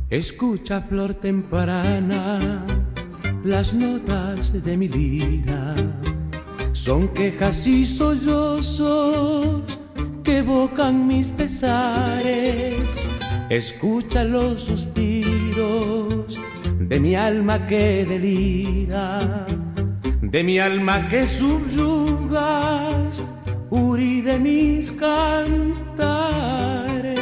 Escucha, flor temprana, las notas de mi lira. Son quejas y sollozos que evocan mis pesares. Escucha los suspiros de mi alma que delira, de mi alma que subyugas, hurí de mis cantares.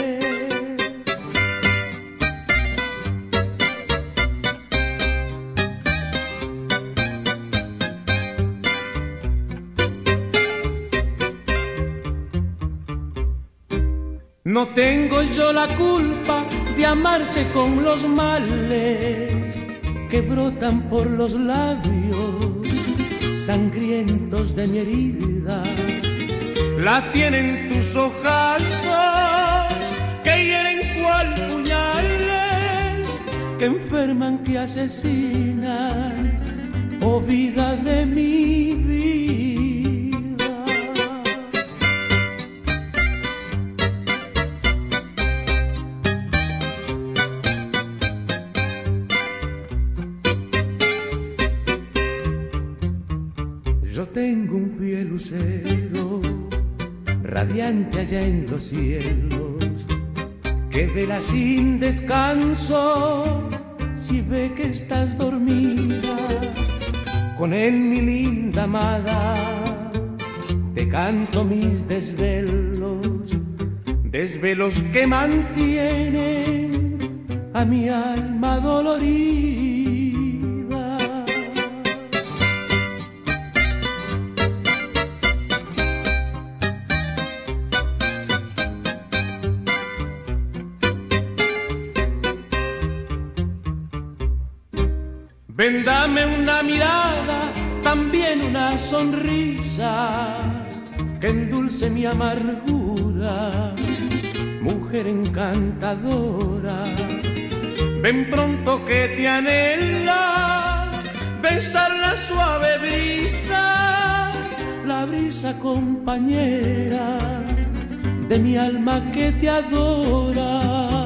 No tengo yo la culpa de amarte con los males que brotan por los labios sangrientos de mi herida. La tienen tus ojazos que hieren cual puñales, que enferman, que asesinan, oh vida de mi vida. Yo tengo un fiel lucero, radiante allá en los cielos, que vela sin descanso si ve que estás dormida. Con él, mi linda amada, te canto mis desvelos, desvelos que mantienen a mi alma dolorida. Ven, dame una mirada, también una sonrisa, que endulce mi amargura, mujer encantadora. Ven pronto que te anhela besar la suave brisa, la brisa compañera de mi alma que te adora.